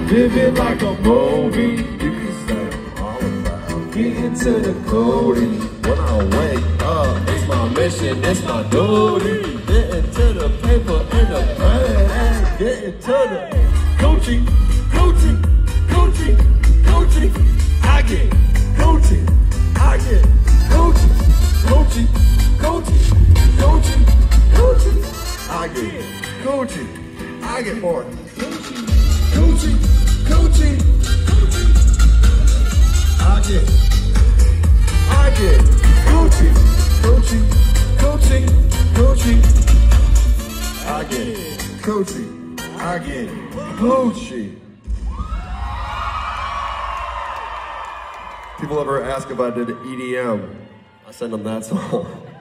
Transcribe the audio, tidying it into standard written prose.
living like a movie. You can say I'm all about getting to the cootie. When I wake up, it's my mission, it's my duty. Getting to the paper and the pen. Getting to the Coochie, Coochie, Coochie, Coochie. I get Coochie, I get Coochie, Coochie, Coochie, Coochie, Coochie. I get Coochie, I get more Coochie, Coochie, Coochie, Coochie. I get Coochie, Coochie, Coochie, Coochie. I get Coochie, I get Coochie. People ever ask if I did EDM, I send them that song.